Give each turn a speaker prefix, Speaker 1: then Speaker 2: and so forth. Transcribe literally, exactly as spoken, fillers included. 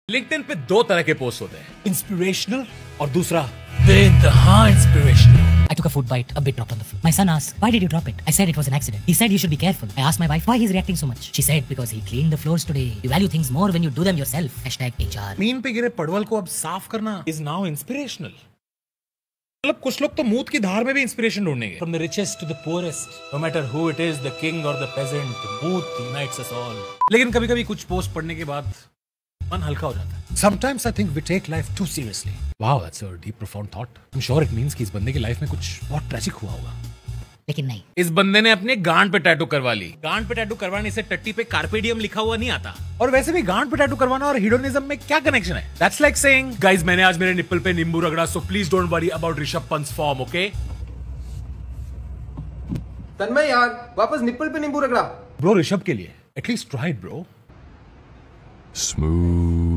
Speaker 1: LinkedIn पे दो तरह के पोस्ट होते हैं, इंस्पिरेशनल और दूसरा
Speaker 2: बेइंतहा inspirational.
Speaker 3: I took a food bite, a bit dropped on the floor. My son asked, why did you drop it? I said it was an accident. He said you should be careful. I asked my wife why he's reacting so much. She said because he cleaned the floors today. You value things more when you do them yourself. Hashtag H R.
Speaker 1: मीन पे गिरे पड़वल को अब साफ करना is now inspirational. मतलब कुछ लोग तो मूत की धार में भी इंस्पिरेशन ढूंढेंगे.
Speaker 2: From the richest to the poorest, no matter who it is, the king or the peasant, both unites us all.
Speaker 1: लेकिन कभी कभी कुछ पोस्ट पढ़ने के बाद मन हल्का हो जाता है.
Speaker 2: Sometimes I think we take life too seriously.
Speaker 1: Wow, that's a deep, profound thought. I'm sure it means कि इस बंदे की लाइफ में कुछ बहुत ट्रेजिक हुआ होगा.
Speaker 3: लेकिन नहीं.
Speaker 1: इस बंदे ने अपने गांड पे टैटू करवा ली. गांड पे टैटू करवाने से टट्टी पे कार्पेडियम लिखा हुआ नहीं आता. और वैसे भी गांड पे टैटू करवाना और हिडोनिज्म में क्या कनेक्शन है? That's like saying, guys, मैंने आज मेरे निप्पल पे नींबू रगड़ा, so please don't worry about Rishabh पंत's form, okay?
Speaker 4: तन्मय यार, वापस निप्पल पे नींबू रगड़ा.
Speaker 1: Bro, ऋषभ के लिए. At least try it, bro.
Speaker 5: Smooth.